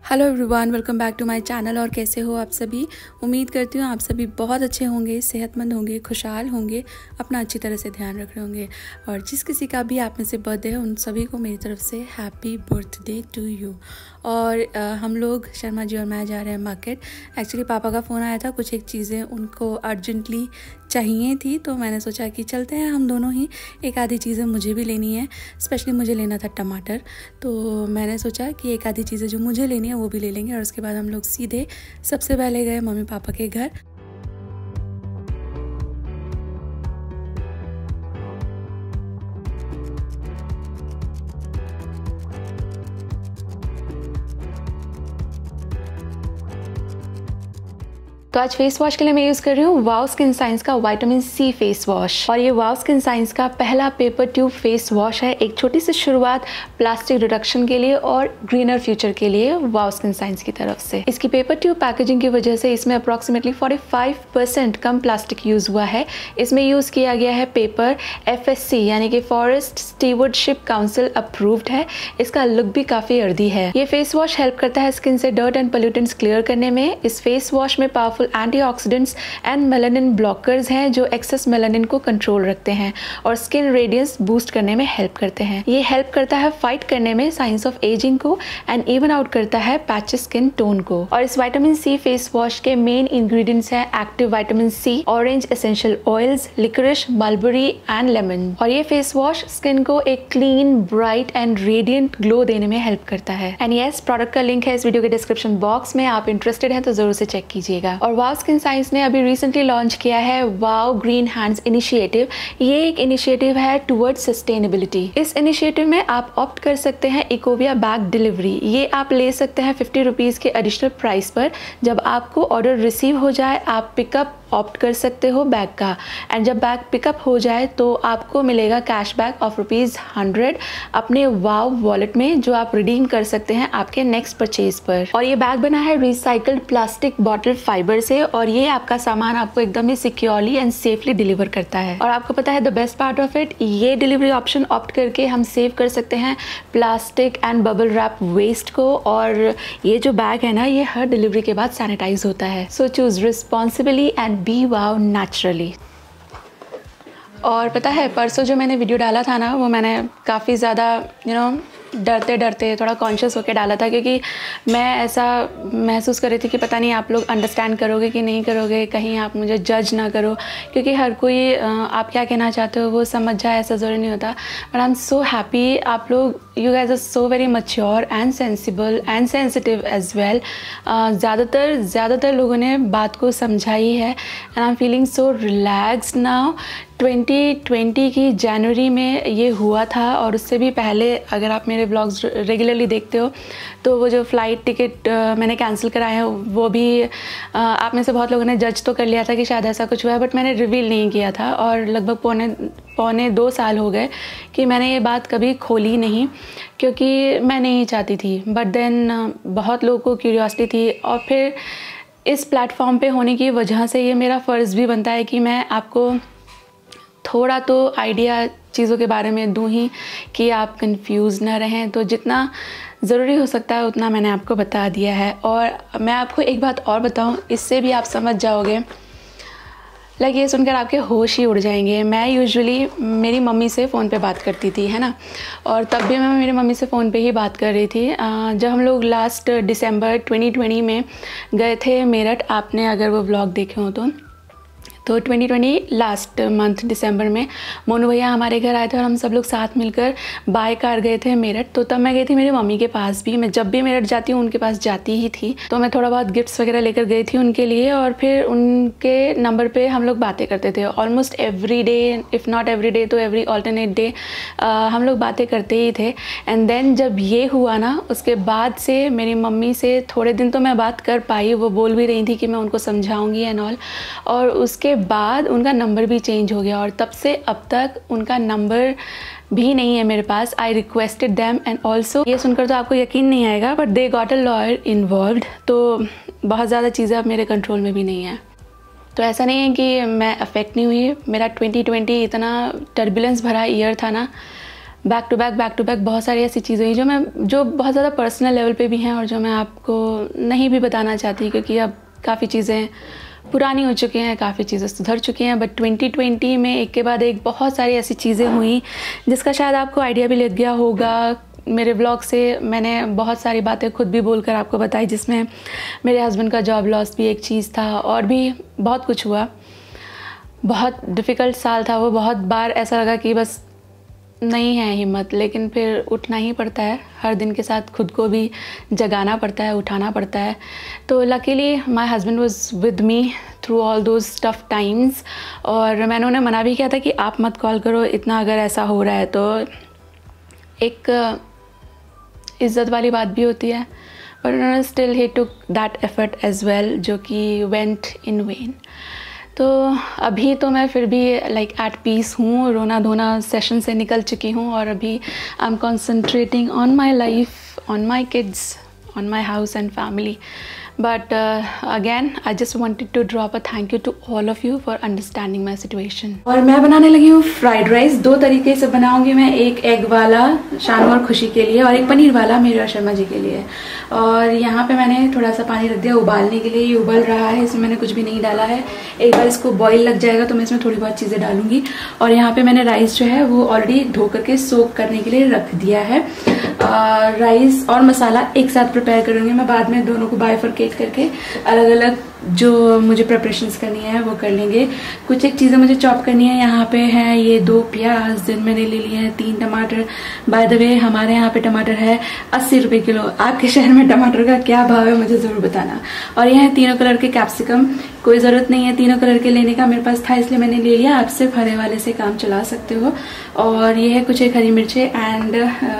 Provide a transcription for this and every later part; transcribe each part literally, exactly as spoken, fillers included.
Hello everyone, welcome back to my channel. और कैसे हो आप सभी? उम्मीद करती हूँ आप सभी बहुत अच्छे होंगे, सेहतमंद होंगे, खुशहाल होंगे, अपना अच्छी तरह से ध्यान रख रहे होंगे। और जिस किसी का भी आप में से बर्थडे है उन सभी को मेरी तरफ से हैप्पी बर्थडे टू यू। और आ, हम लोग शर्मा जी और मैं जा रहे हैं मार्केट। एक्चुअली पापा का फ़ोन आया था, कुछ एक चीज़ें उनको अर्जेंटली चाहिए थी, तो मैंने सोचा कि चलते हैं हम दोनों ही। एक आधी चीज़ें मुझे भी लेनी है, स्पेशली मुझे लेना था टमाटर, तो मैंने सोचा कि एक आधी चीज़ें जो मुझे लेनी है वो भी ले लेंगे। और उसके बाद हम लोग सीधे सबसे पहले गए मम्मी पापा के घर। तो आज फेस वॉश के लिए मैं यूज़ कर रही हूँ वाव स्किन साइंस का विटामिन सी फेस वॉश। और ये वाव स्किन साइंस का पहला पेपर ट्यूब फेस वॉश है। एक छोटी सी शुरुआत प्लास्टिक रिडक्शन के लिए और ग्रीनर फ्यूचर के लिए वाव स्किन साइंस की तरफ से। इसकी पेपर ट्यूब पैकेजिंग की वजह से इसमें अप्रॉक्सीमेटली पैंतालीस परसेंट कम प्लास्टिक यूज़ हुआ है। इसमें यूज़ किया गया है पेपर एफ एस सी यानी कि फॉरेस्ट स्टीवर्डशिप काउंसिल अप्रूव्ड है। इसका लुक भी काफ़ी अर्दी है। ये फेस वॉश हेल्प करता है स्किन से डर्ट एंड पोल्यूटेंट्स क्लियर करने में। इस फेस वॉश में powerful antioxidants and melanin blockers हैं जो एक्सेस मेलानिन को कंट्रोल रखते हैं और स्किन रेडियंस बूस्ट करने में हेल्प करते हैं। ये हेल्प करता है फाइट करने में साइंस ऑफ एजिंग को एंड इवन आउट करता है पैच स्किन टोन को। और इस विटामिन सी फेस वॉश के मेन इंग्रेडिएंट्स हैं active vitamin C, orange essential oils, liquorice, mulberry and lemon. और ये फेस वॉश स्किन को एक clean, bright and radiant glow देने में हेल्प करता है। एंड यस, प्रोडक्ट का लिंक है इस वीडियो के डिस्क्रिप्शन बॉक्स में, आप इंटरेस्टेड हैं तो जरूर से चेक कीजिएगा। और वाव स्किन साइंस ने अभी रिसेंटली लॉन्च किया है वाव ग्रीन हैंड्स इनिशिएटिव। ये एक इनिशिएटिव है टुवर्ड्स सस्टेनेबिलिटी। इस इनिशिएटिव में आप ऑप्ट कर सकते हैं इकोविया बैग डिलीवरी। ये आप ले सकते हैं फिफ्टी रुपीज़ के एडिशनल प्राइस पर। जब आपको ऑर्डर रिसीव हो जाए आप पिकअप ऑप्ट कर सकते हो बैग का, एंड जब बैग पिकअप हो जाए तो आपको मिलेगा कैशबैक ऑफ रुपीज़ हंड्रेड अपने वाव वॉलेट में, जो आप रिडीम कर सकते हैं आपके नेक्स्ट परचेज पर। और ये बैग बना है रिसाइकल्ड प्लास्टिक बॉटल फाइबर से और ये आपका सामान आपको एकदम ही सिक्योरली एंड सेफली डिलीवर करता है। और आपको पता है the best part of it, ये डिलीवरी ऑप्शन ऑप्ट करके हम सेव कर सकते हैं plastic and bubble wrap waste को। और ये जो बैग है ना, ये हर डिलीवरी के बाद सैनिटाइज होता है। So choose responsibly and be वाव नेचुरली। और पता है परसों जो मैंने वीडियो डाला था ना, वो मैंने काफ़ी ज़्यादा यू नो डरते डरते थोड़ा कॉन्शियस होकर डाला था, क्योंकि मैं ऐसा महसूस कर रही थी कि पता नहीं आप लोग अंडरस्टैंड करोगे कि नहीं करोगे, कहीं आप मुझे जज ना करो, क्योंकि हर कोई आप क्या कहना चाहते हो वो समझ जाए ऐसा ज़रूरी नहीं होता। But I am so happy, आप लोग you guys are so very mature and sensible and sensitive as well. ज़्यादातर ज़्यादातर लोगों ने बात को समझा ही है and I am feeling so relaxed now. Twenty twenty की जनवरी में ये हुआ था और उससे भी पहले अगर आप मेरे व्लॉग्स रेगुलरली देखते हो तो वो जो फ़्लाइट टिकट मैंने कैंसिल कराए हैं वो भी आ, आप में से बहुत लोगों ने जज तो कर लिया था कि शायद ऐसा कुछ हुआ है, बट मैंने रिवील नहीं किया था। और लगभग पौने पौने दो साल हो गए कि मैंने ये बात कभी खोली नहीं, क्योंकि मैं नहीं चाहती थी। बट देन बहुत लोगों को क्यूरियोसिटी थी और फिर इस प्लेटफॉर्म पे होने की वजह से ये मेरा फ़र्ज़ भी बनता है कि मैं आपको थोड़ा तो आइडिया चीज़ों के बारे में दूँ ही, कि आप कंफ्यूज ना रहें। तो जितना ज़रूरी हो सकता है उतना मैंने आपको बता दिया है। और मैं आपको एक बात और बताऊँ, इससे भी आप समझ जाओगे, लाइक ये सुनकर आपके होश ही उड़ जाएंगे। मैं यूजुअली मेरी मम्मी से फ़ोन पे बात करती थी, है ना, और तब भी मैं मेरी मम्मी से फ़ोन पे ही बात कर रही थी। जब हम लोग लास्ट दिसंबर ट्वेंटी ट्वेंटी में गए थे मेरठ, आपने अगर वो व्लॉग देखे हो तो तो ट्वेंटी ट्वेंटी लास्ट मंथ दिसंबर में मोनू भैया हमारे घर आए थे और हम सब लोग साथ मिलकर बाय कार गए थे मेरठ। तो तब मैं गई थी मेरी मम्मी के पास भी। मैं जब भी मेरठ जाती हूँ उनके पास जाती ही थी, तो मैं थोड़ा बहुत गिफ्ट्स वगैरह लेकर गई थी उनके लिए। और फिर उनके नंबर पे हम लोग बातें करते थे almost every day, if not every day तो एवरी ऑल्टरनेट डे हम लोग बातें करते ही थे। एंड देन जब ये हुआ ना, उसके बाद से मेरी मम्मी से थोड़े दिन तो मैं बात कर पाई, वो बोल भी रही थी कि मैं उनको समझाऊँगी एंड ऑल। और उसके बाद उनका नंबर भी चेंज हो गया और तब से अब तक उनका नंबर भी नहीं है मेरे पास। I requested them and also, ये सुनकर तो आपको यकीन नहीं आएगा, but they got a lawyer involved. तो बहुत ज़्यादा चीज़ें अब मेरे कंट्रोल में भी नहीं है। तो ऐसा नहीं है कि मैं अफेक्ट नहीं हुई। मेरा ट्वेंटी ट्वेंटी इतना टर्बुलेंस भरा ईयर था ना, back to back back to back बहुत सारी ऐसी चीज़ें हुई जो मैं जो बहुत ज़्यादा पर्सनल लेवल पे भी हैं और जो मैं आपको नहीं भी बताना चाहती, क्योंकि अब काफ़ी चीज़ें पुरानी हो चुकी हैं, काफ़ी चीज़ें सुधर चुकी हैं। बट ट्वेंटी ट्वेंटी में एक के बाद एक बहुत सारी ऐसी चीज़ें हुई जिसका शायद आपको आइडिया भी लग गया होगा। मेरे ब्लॉग से मैंने बहुत सारी बातें खुद भी बोलकर आपको बताई, जिसमें मेरे हस्बैंड का जॉब लॉस भी एक चीज़ था और भी बहुत कुछ हुआ। बहुत डिफ़िकल्ट साल था वो, बहुत बार ऐसा लगा कि बस नहीं है हिम्मत, लेकिन फिर उठना ही पड़ता है। हर दिन के साथ खुद को भी जगाना पड़ता है, उठाना पड़ता है। तो luckily my husband was with me through all those tough times, और मैंने उन्हें मना भी किया था कि आप मत कॉल करो इतना, अगर ऐसा हो रहा है तो। एक इज़्ज़त वाली बात भी होती है, बट उन्होंने स्टिल ही took that effort as well, जो कि वेंट इन वेन। तो अभी तो मैं फिर भी लाइक एट पीस हूँ, रोना धोना सेशन से निकल चुकी हूँ, और अभी I am concentrating on my life, on my kids, on my house and family. But uh, again, I just wanted to drop a thank you to all of you for understanding my situation. और मैं बनाने लगी हूँ fried rice. दो तरीके से बनाऊंगी मैं, एक एग वाला शानू और खुशी के लिए, और एक पनीर वाला मेरे और शर्मा जी के लिए। और यहाँ पे मैंने थोड़ा सा पानी रख दिया उबालने के लिए, ये उबल रहा है, इसमें मैंने कुछ भी नहीं डाला है। एक बार इसको बॉईल लग जाएगा तो मैं इसमें थोड़ी बहुत चीज़ें डालूंगी। और यहाँ पे मैंने राइस जो है वो ऑलरेडी धो करके सोक करने के लिए रख दिया है। राइस और मसाला एक साथ प्रिपेयर करूँगी मैं, बाद में दोनों को बाइफरकेट करके अलग अलग जो मुझे प्रिपरेशंस करनी है वो कर लेंगे। कुछ एक चीज़ें मुझे चॉप करनी है। यहाँ पे है ये दो प्याज दिन मैंने ले लिए हैं, तीन टमाटर। बाय द वे हमारे यहाँ पे टमाटर है अस्सी रुपये किलो। आपके शहर में टमाटर का क्या भाव है मुझे ज़रूर बताना। और ये है तीनों कलर के कैप्सिकम। कोई ज़रूरत नहीं है तीनों कलर के लेने का, मेरे पास था इसलिए मैंने ले लिया। आप सिर्फ हरे वाले से काम चला सकते हो। और ये है कुछ एक हरी मिर्चें एंड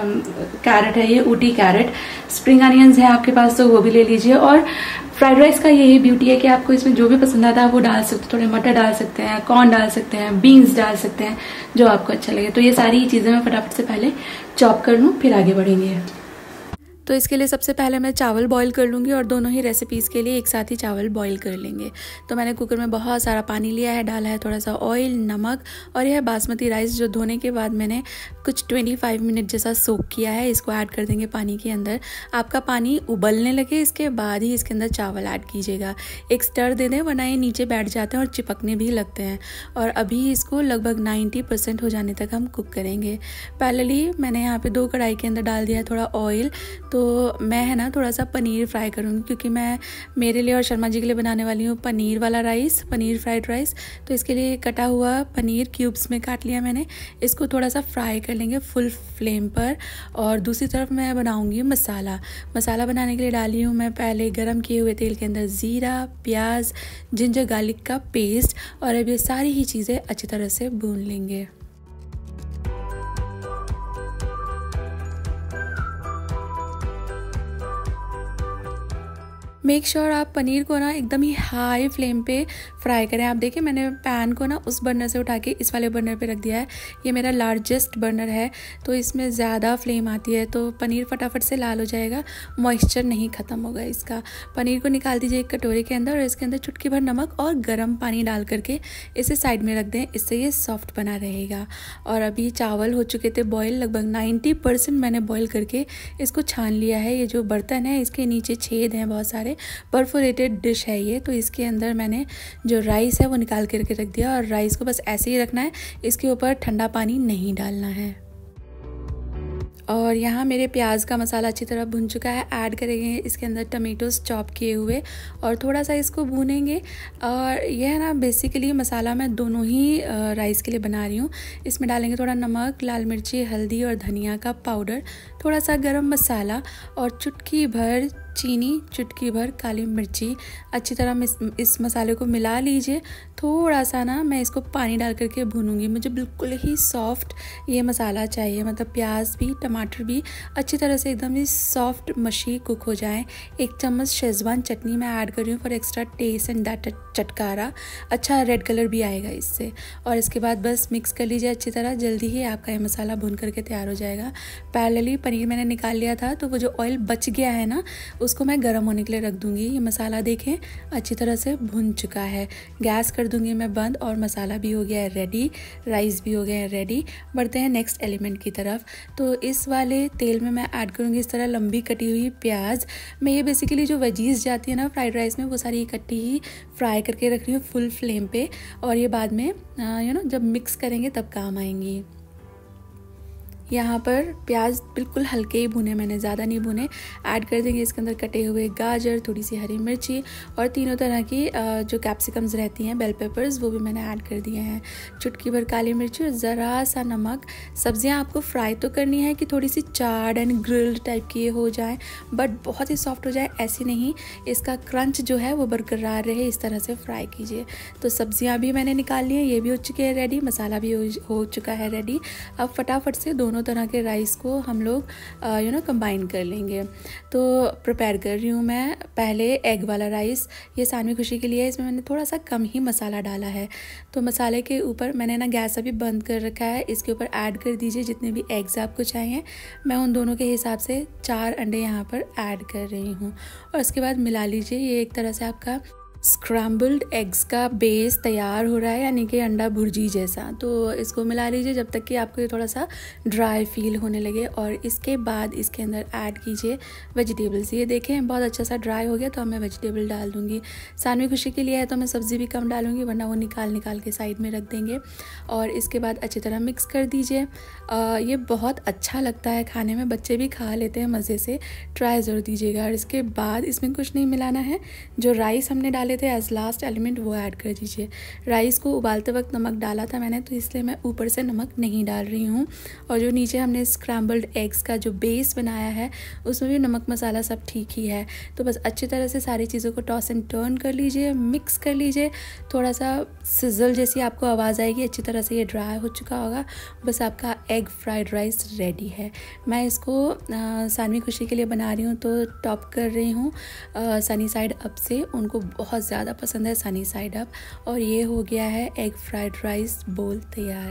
कैरेट है, ये ऊटी कैरेट। स्प्रिंग अनियंस है आपके पास तो वो भी ले लीजिए। और फ्राइड राइस का यही ब्यूटी है कि आपको इसमें जो भी पसंद आता है वो डाल सकते हो। थोड़े मटर डाल सकते हैं, कॉर्न डाल सकते हैं, बीन्स डाल सकते हैं, जो आपको अच्छा लगे। तो ये सारी चीज़ें मैं फटाफट से पहले चॉप कर लूँ, फिर आगे बढ़ेंगे। तो इसके लिए सबसे पहले मैं चावल बॉईल कर लूँगी, और दोनों ही रेसिपीज़ के लिए एक साथ ही चावल बॉईल कर लेंगे। तो मैंने कुकर में बहुत सारा पानी लिया है, डाला है थोड़ा सा ऑयल, नमक, और यह बासमती राइस जो धोने के बाद मैंने कुछ पच्चीस मिनट जैसा सोक किया है, इसको ऐड कर देंगे पानी के अंदर। आपका पानी उबलने लगे इसके बाद ही इसके अंदर चावल ऐड कीजिएगा। एक स्टर दे दें, वरना ये नीचे बैठ जाते हैं और चिपकने भी लगते हैं। और अभी इसको लगभग नब्बे परसेंट हो जाने तक हम कुक करेंगे। पहले मैंने यहाँ पे दो कढ़ाई के अंदर डाल दिया है थोड़ा ऑयल। तो मैं है ना थोड़ा सा पनीर फ्राई करूँगी, क्योंकि मैं मेरे लिए और शर्मा जी के लिए बनाने वाली हूँ पनीर वाला राइस, पनीर फ्राइड राइस। तो इसके लिए कटा हुआ पनीर क्यूब्स में काट लिया मैंने। इसको थोड़ा सा फ्राई कर लेंगे फुल फ्लेम पर। और दूसरी तरफ मैं बनाऊँगी मसाला। मसाला बनाने के लिए डाली हूँ मैं पहले गरम किए हुए तेल के अंदर ज़ीरा, प्याज, जिंजर गार्लिक का पेस्ट, और अब ये सारी ही चीज़ें अच्छी तरह से भून लेंगे। मेक श्योर sure आप पनीर को ना एकदम ही हाई फ्लेम पे फ्राई करें। आप देखिए मैंने पैन को ना उस बर्नर से उठा के इस वाले बर्नर पे रख दिया है। ये मेरा लार्जेस्ट बर्नर है, तो इसमें ज़्यादा फ्लेम आती है, तो पनीर फटाफट से लाल हो जाएगा, मॉइस्चर नहीं ख़त्म होगा इसका। पनीर को निकाल दीजिए एक कटोरे के अंदर, और इसके अंदर चुटकी भर नमक और गर्म पानी डाल करके इसे साइड में रख दें, इससे ये सॉफ्ट बना रहेगा। और अभी चावल हो चुके थे बॉयल, लगभग नाइन्टी परसेंट मैंने बॉयल करके इसको छान लिया है। ये जो बर्तन है इसके नीचे छेद हैं बहुत सारे, परफोरेटेड डिश है ये। तो इसके अंदर मैंने जो राइस है वो निकाल करके रख दिया, और राइस को बस ऐसे ही रखना है, इसके ऊपर ठंडा पानी नहीं डालना है। और यहाँ मेरे प्याज का मसाला अच्छी तरह भुन चुका है। ऐड करेंगे इसके अंदर टमेटोज चॉप किए हुए, और थोड़ा सा इसको भूनेंगे। और यह ना बेसिकली मसाला मैं दोनों ही राइस के लिए बना रही हूँ। इसमें डालेंगे थोड़ा नमक, लाल मिर्ची, हल्दी और धनिया का पाउडर, थोड़ा सा गरम मसाला, और चुटकी भर चीनी, चुटकी भर काली मिर्ची। अच्छी तरह इस, इस मसाले को मिला लीजिए। थोड़ा सा ना मैं इसको पानी डाल करके भूनूंगी। मुझे बिल्कुल ही सॉफ्ट ये मसाला चाहिए, मतलब प्याज भी टमाटर भी अच्छी तरह से एकदम ही सॉफ्ट मशी कुक हो जाए। एक चम्मच शेजवान चटनी मैं ऐड कर रही हूँ for extra taste and that चटकारा, अच्छा रेड कलर भी आएगा इससे। और इसके बाद बस मिक्स कर लीजिए अच्छी तरह, जल्दी ही आपका ये मसाला भून करके तैयार हो जाएगा। पैरेलली पनीर पनीर मैंने निकाल लिया था, तो वो जो ऑयल बच गया है ना उसको मैं गर्म होने के लिए रख दूँगी। ये मसाला देखें अच्छी तरह से भुन चुका है। गैस कर दूँगी मैं बंद और मसाला भी हो गया है रेडी, राइस भी हो गया है रेडी। बढ़ते हैं नेक्स्ट एलिमेंट की तरफ। तो इस वाले तेल में मैं ऐड करूँगी इस तरह लंबी कटी हुई प्याज। मैं ये बेसिकली जो वेजीज जाती है ना फ्राइड राइस में, वो सारी इकट्ठी ही फ्राई करके रख रही हूँ फुल फ्लेम पे, और ये बाद में यू नो जब मिक्स करेंगे तब काम आएंगी। यहाँ पर प्याज बिल्कुल हल्के ही भुने, मैंने ज़्यादा नहीं भुने। ऐड कर देंगे इसके अंदर कटे हुए गाजर, थोड़ी सी हरी मिर्ची और तीनों तरह की जो कैप्सिकम्स रहती हैं, बेल पेपर्स, वो भी मैंने ऐड कर दिए हैं। चुटकी भर काली मिर्ची और ज़रा सा नमक। सब्जियाँ आपको फ्राई तो करनी है कि थोड़ी सी चार्ड एंड ग्रिल्ड टाइप की हो जाए, बट बहुत ही सॉफ्ट हो जाए ऐसी नहीं। इसका क्रंच जो है वो बरकरार रहे, इस तरह से फ्राई कीजिए। तो सब्जियाँ भी मैंने निकाल ली हैं, ये भी हो चुके हैं रेडी, मसाला भी हो, हो चुका है रेडी। अब फटाफट से दोनों तरह के राइस को हम लोग यू नो कंबाइन कर लेंगे। तो प्रिपेयर कर रही हूँ मैं पहले एग वाला राइस। ये सानवी खुशी के लिए है, इसमें मैंने थोड़ा सा कम ही मसाला डाला है। तो मसाले के ऊपर मैंने ना गैस अभी बंद कर रखा है, इसके ऊपर ऐड कर दीजिए जितने भी एग्स आपको चाहिए। मैं उन दोनों के हिसाब से चार अंडे यहाँ पर ऐड कर रही हूँ और उसके बाद मिला लीजिए। ये एक तरह से आपका स्क्रैम्बल्ड एग्स का बेस तैयार हो रहा है, यानी कि अंडा भुर्जी जैसा। तो इसको मिला लीजिए जब तक कि आपको ये थोड़ा सा ड्राई फील होने लगे, और इसके बाद इसके अंदर ऐड कीजिए वेजिटेबल्स। ये देखें बहुत अच्छा सा ड्राई हो गया, तो अब मैं वेजिटेबल डाल दूँगी। सानवी खुशी के लिए है तो मैं सब्ज़ी भी कम डालूँगी, वरना वो निकाल निकाल के साइड में रख देंगे। और इसके बाद अच्छी तरह मिक्स कर दीजिए। ये बहुत अच्छा लगता है खाने में, बच्चे भी खा लेते हैं मज़े से, ट्राई ज़रूर दीजिएगा। और इसके बाद इसमें कुछ नहीं मिलाना है, जो राइस हमने डाले थे एज लास्ट एलिमेंट वो ऐड कर दीजिए। राइस को उबालते वक्त नमक डाला था मैंने, तो इसलिए मैं ऊपर से नमक नहीं डाल रही हूँ। और जो नीचे हमने स्क्रैम्बल्ड एग्स का जो बेस बनाया है उसमें भी नमक मसाला सब ठीक ही है। तो बस अच्छी तरह से सारी चीज़ों को टॉस एंड टर्न कर लीजिए, मिक्स कर लीजिए। थोड़ा सा सिजल जैसी आपको आवाज़ आएगी, अच्छी तरह से ये ड्राई हो चुका होगा। बस आपका एग फ्राइड राइस रेडी है। मैं इसको सानवी खुशी के लिए बना रही हूँ, तो टॉप कर रही हूँ सनी साइड अप से। उनको बहुत ज़्यादा पसंद है सनी साइड अप। और ये हो गया है एग फ्राइड राइस बोल तैयार।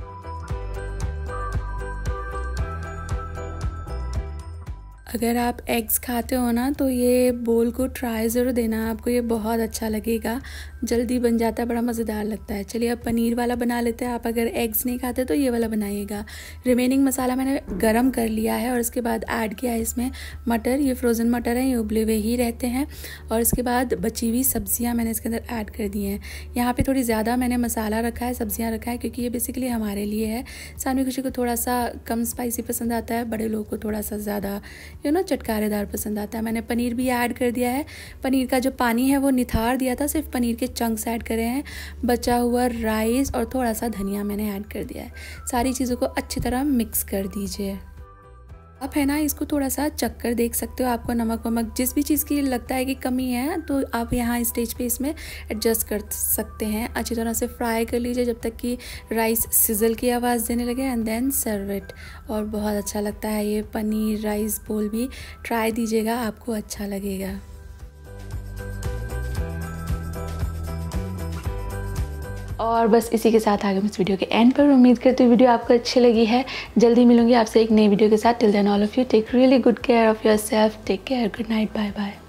अगर आप एग्स खाते हो ना तो ये बोल को ट्राई ज़रूर देना, आपको ये बहुत अच्छा लगेगा। जल्दी बन जाता है, बड़ा मज़ेदार लगता है। चलिए अब पनीर वाला बना लेते हैं। आप अगर एग्स नहीं खाते तो ये वाला बनाइएगा। रिमेनिंग मसाला मैंने गरम कर लिया है और उसके बाद ऐड किया है इसमें मटर। ये फ्रोज़न मटर हैं, ये उबले हुए ही रहते हैं। और इसके बाद बची हुई सब्जियाँ मैंने इसके अंदर ऐड कर दी हैं। यहाँ पर थोड़ी ज़्यादा मैंने मसाला रखा है, सब्जियाँ रखा है, क्योंकि ये बेसिकली हमारे लिए है। सानवी खुशी को थोड़ा सा कम स्पाइसी पसंद आता है, बड़े लोग को थोड़ा सा ज़्यादा यू नो चटकारेदार पसंद आता है। मैंने पनीर भी ऐड कर दिया है। पनीर का जो पानी है वो निथार दिया था, सिर्फ पनीर के चंक्स ऐड करे हैं। बचा हुआ राइस और थोड़ा सा धनिया मैंने ऐड कर दिया है। सारी चीज़ों को अच्छी तरह मिक्स कर दीजिए। आप है ना इसको थोड़ा सा चक्कर देख सकते हो, आपको नमक वमक जिस भी चीज़ की लगता है कि कमी है तो आप यहाँ स्टेज पे इसमें एडजस्ट कर सकते हैं। अच्छी तरह से फ्राई कर लीजिए जब तक कि राइस सिजल की आवाज़ देने लगे, एंड देन सर्व इट। और बहुत अच्छा लगता है ये पनीर राइस बोल भी, ट्राई दीजिएगा, आपको अच्छा लगेगा। और बस इसी के साथ आगे इस वीडियो के एंड पर उम्मीद करती हूँ वीडियो आपको अच्छी लगी है। जल्दी मिलूंगी आपसे एक नई वीडियो के साथ। Till then all of you take really good care of yourself. Take care, good night, bye bye.